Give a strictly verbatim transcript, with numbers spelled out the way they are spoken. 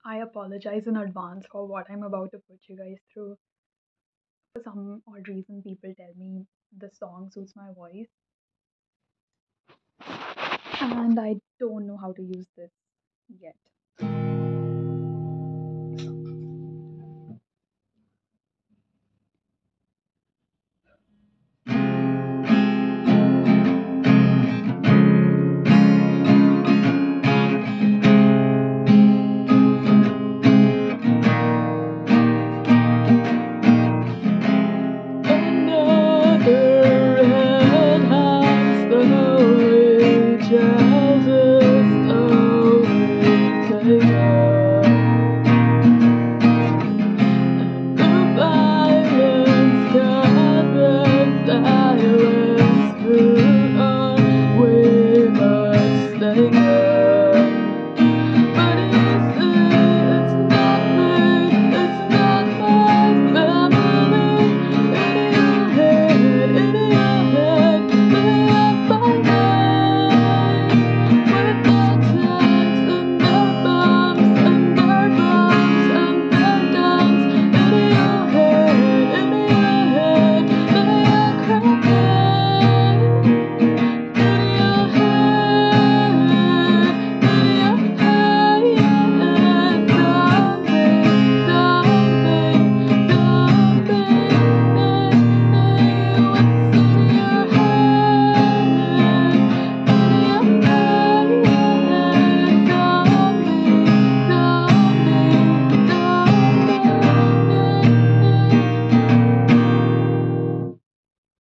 I apologize in advance for what I'm about to put you guys through. For some odd reason, people tell me the song suits my voice, and I don't know how to use this yet.